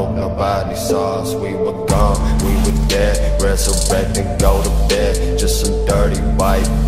hope nobody saw us. We were gone, we were dead, resurrect and go to bed. Just some dirty white